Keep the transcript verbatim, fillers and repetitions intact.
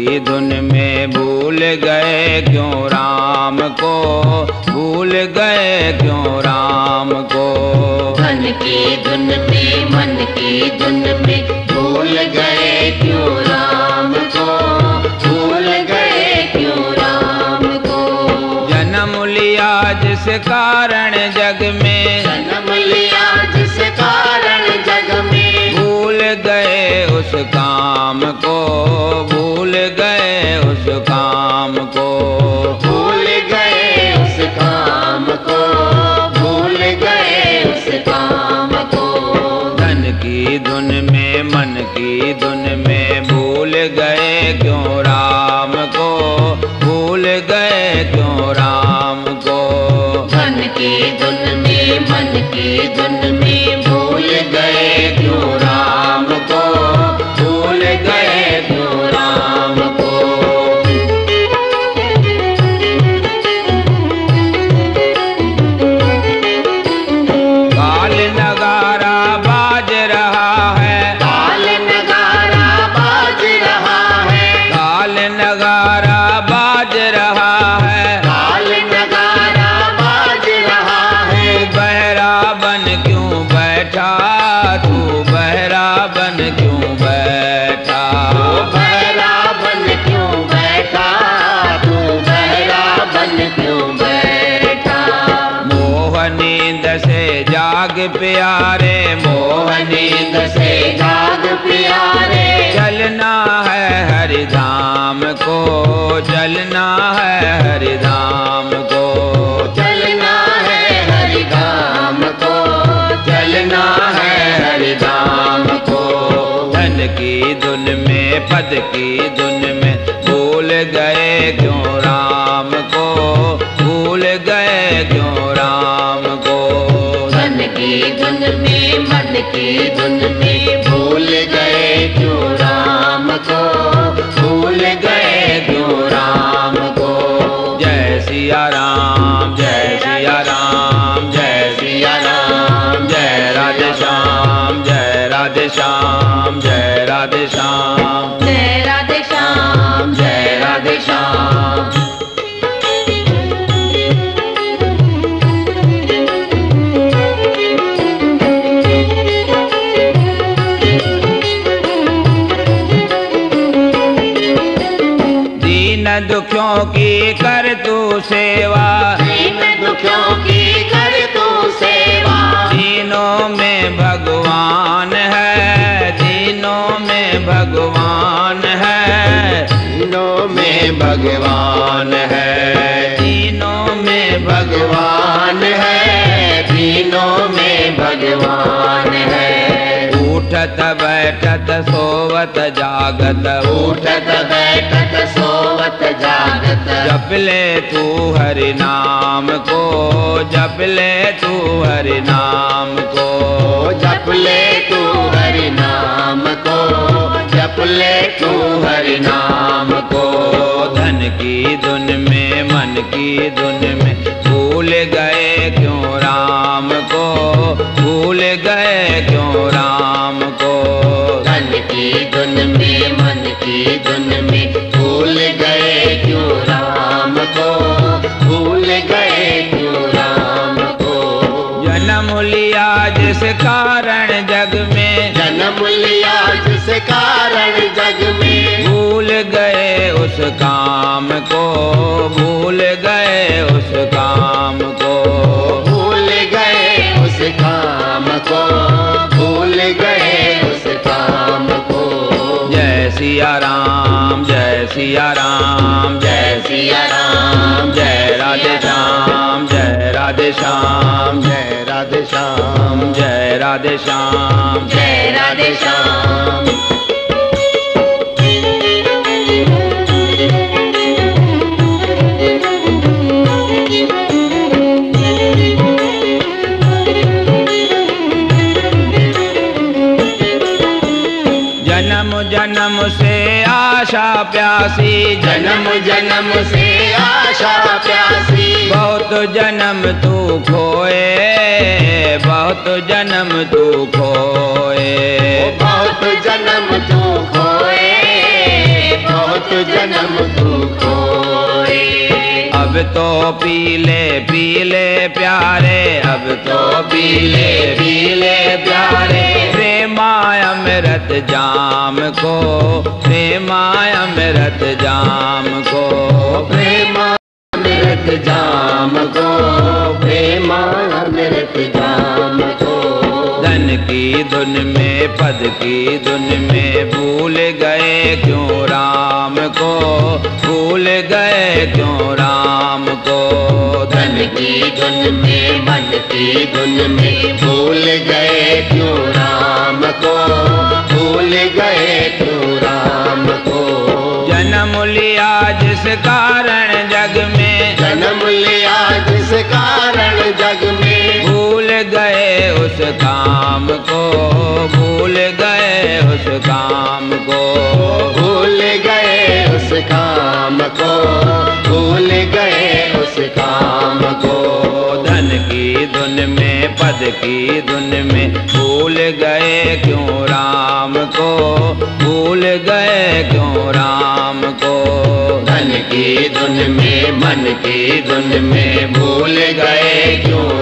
की धुन में भूल गए क्यों राम को, भूल गए क्यों राम को। धन की धुन में मन की धुन में भूल गए क्यों राम को, भूल गए क्यों राम को। जन्म लिया जिस कारण जग में, जन्म लिया जिस कारण जग में, भूल गए उस काम को, भूल गए उस काम को। भूल गए उस काम को, भूल गए उस काम को। धन की धुन में मन की धुन में भूल गए क्यों राम को, भूल गए क्यों राम को। धन की धुन में मन की धुन में भूल गए क्यों राम को, भूल गए क्यों राम को। काल नगारा बाज रहा है, काल नगारा बाज रहा है, काल नगारा बाज रहा है, काल नगारा बाज रहा है। तू बहरा बन क्यों बैठा, तू बहरा बन क्यों बैठा। तू बहरा बन क्यों बैठा, तू बहरा बन क्यों बैठा। मोह नींद से जाग प्यारे, मोह नींद से जाग प्यारे, चलना है हरिधाम को, चलना है हरिधाम को। चलना है हरिधाम को, चलना है हरिधाम को। धन की धुन में पद की धुन में भूल गए क्यों राम को, भूल गए क्यों राम को। धन की धुन में मन की धुन में भूल गए क्यों राम को, भूल गए क्यों राम को। जय सिया राम, जय सिया राम, जय सिया राम, जय राधे श्याम, जय राधे श्याम, जय राधे श्याम। जय राधे श्याम, जय राधे श्याम। दीन दुखियों की कर तू सेवा, दीन दुखियों की कर तू सेवा। दीनों में भगवान है, दीनों में भगवान है, दीनों में भगवान है, दीनों में भगवान है, दीनों में भगवान है। उठत बैठत सोवत जागत, उठत बैठत सोवत जागत, जप ले तू हरि नाम को, जप ले तू हरि नाम को। जप ले तू हरि नाम को, जप ले तू हरि नाम को। धन की धुन में मन की धुन में भूल गए क्यों राम को, भूल गए क्यों राम को। धन की धुन में मन की धुन में भूल गए क्यों राम को, भूल गए क्यों राम को। जन्म लिया जिस कारण जग में, जन्म लिया जिस कारण जग में, भूल गए उस काम को, भूल गए उस काम को। भूल गए उस काम को, भूल गए उस काम को। जय सिया राम, जय सिया राम, जय सिया राम, जय राधे श्याम, जय राधे श्याम, जय राधे श्याम, जय राधे श्याम। जय राधे श्याम। जन्म जन्म से आशा प्यासी, जन्म जन्म से आशा प्यासी, बहुत जन्म तू खोए, बहुत जन्म तू खोए। बहुत जन्म तू खोए, बहुत बहुत जन्म तू खोए। अब तो पीले पीले प्यारे, अब तो पीले पीले प्यारे, प्रेमाय अमृत जाम को, प्रेमाय अमृत जाम को, प्रेमामृत जाम को, प्रेमामृत जाम को। धन की धुन में पद की धुन में भूल गए क्यों राम को, भूल गए क्यों राम को। धन की धुन में मन की धुन में भूल गए क्यों राम को, भूल गए क्यों राम को। जन्म लिया जिस कारण जग में, जन्म लिया जिस कारण जग में, भूल गए उस काम को, भूल गए उस काम को, भूल गए उस काम को, भूल गए उस काम को। धन की धुन में पद की धुन में भूल गए क्यों राम को, भूल गए क्यों राम को। धन की धुन में मन की धुन में भूल गए क्यों